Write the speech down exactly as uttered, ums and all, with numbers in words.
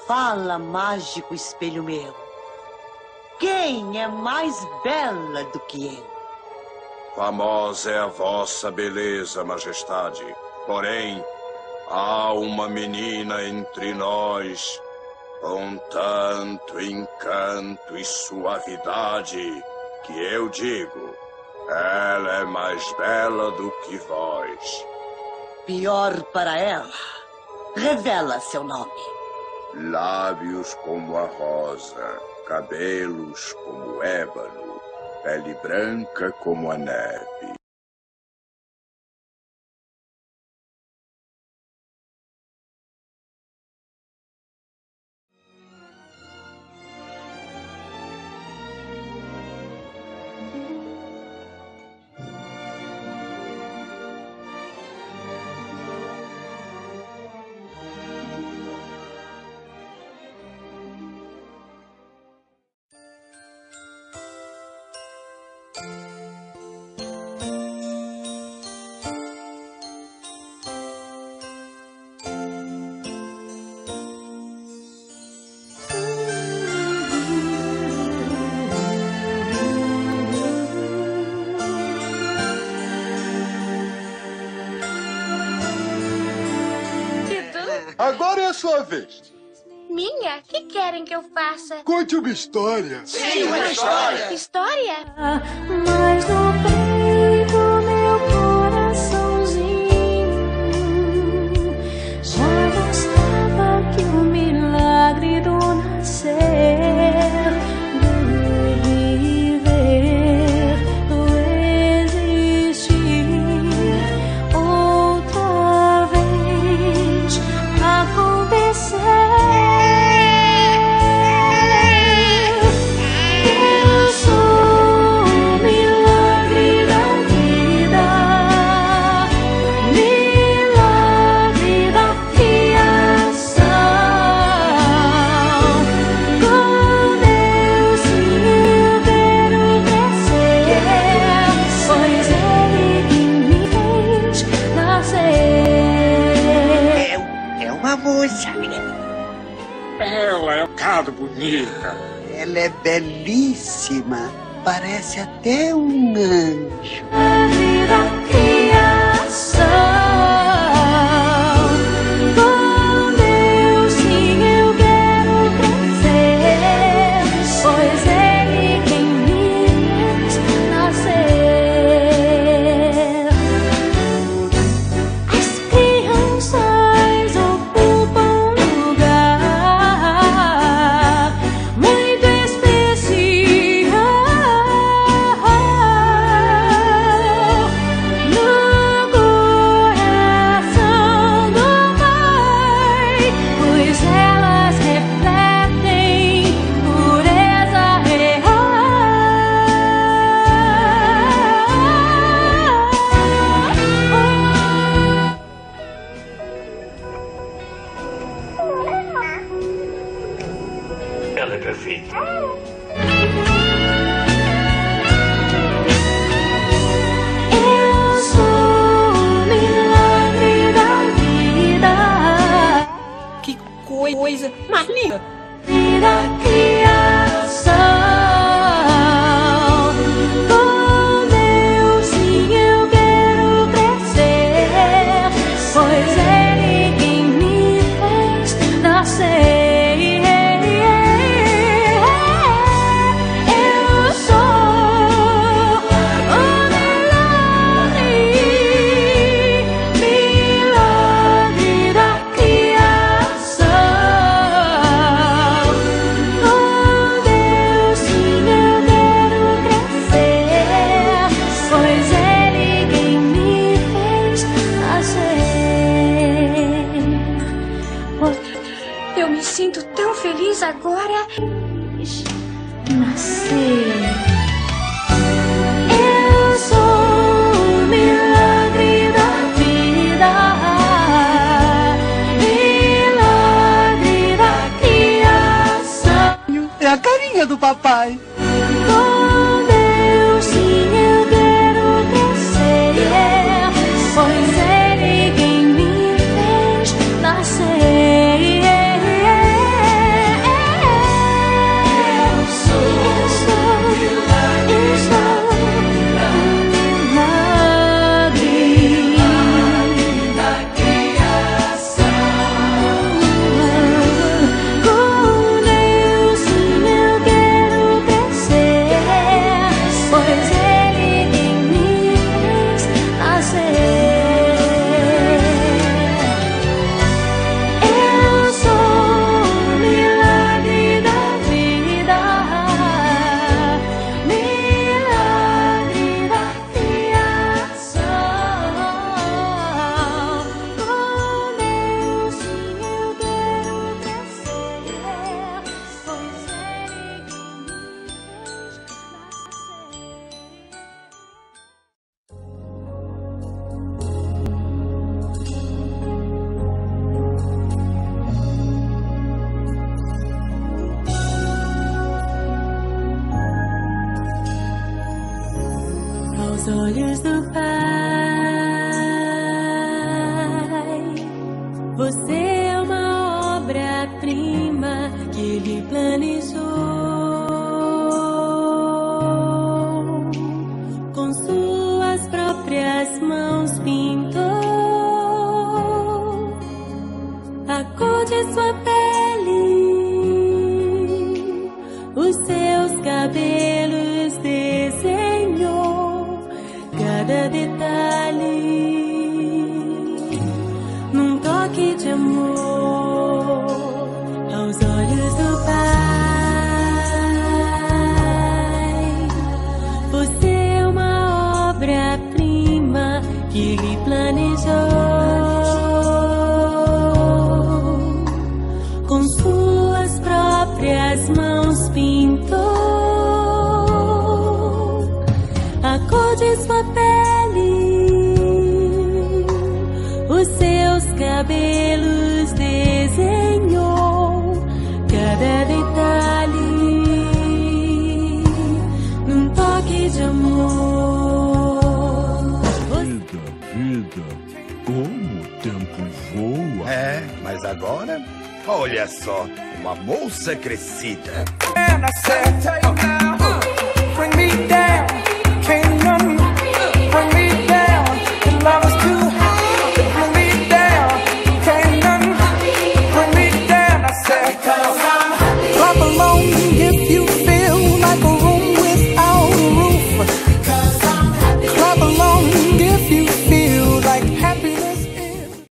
Fala, mágico espelho meu. Quem é mais bela do que eu? Famosa é a vossa beleza, majestade. Porém, há uma menina entre nós com tanto encanto e suavidade que eu digo, ela é mais bela do que vós. Pior para ela. Revela seu nome. Lábios como a rosa, cabelos como o ébano, pele branca como a neve. Agora é a sua vez. Minha? O que querem que eu faça? Conte uma história. Sim, uma história. História? Mas no peito meu coraçãozinho já mostrava que o milagre do nascer, do viver, do existir outra vez acontecer. Ela é um bocado bonita. Ela é belíssima. Parece até um anjo. A vida criação. Com Deus sim eu quero crescer, pois Ele quem me fez nascer. As crianças ocupam lugar muito especial no coração do Pai, pois elas refletem pureza real. Ela é perfeita. Eu sou o milagre da vida, Que coisa mais linda! vida criação. Com Deus sim eu quero crescer, pois Ele quem me fez nascer. Eu sou o milagre, milagre da criação. Com Deus sim eu quero crescer, pois Ele quem me fez nascer. Eu me sinto tão feliz agora. Nascer. Eu sou o milagre da vida, milagre da criação. É a carinha do papai. Com Deus sim eu quero crescer, pois Ele quem me fez nascer. aos olhos do Pai. Você é uma obra-prima que Ele planejou. Com suas próprias mãos pintou a cor de sua pele, os seus cabelos desenhou cada detalhe. Num toque de amor aos olhos do Pai. Você é uma obra-prima que Ele planejou. Com suas próprias mãos pintou a cor de sua pele, os seus cabelos desenhou cada detalhe. Num toque de amor. Vida, vida, como o tempo voa. É, mas agora, olha só, uma moça crescida. And I said, bring me down.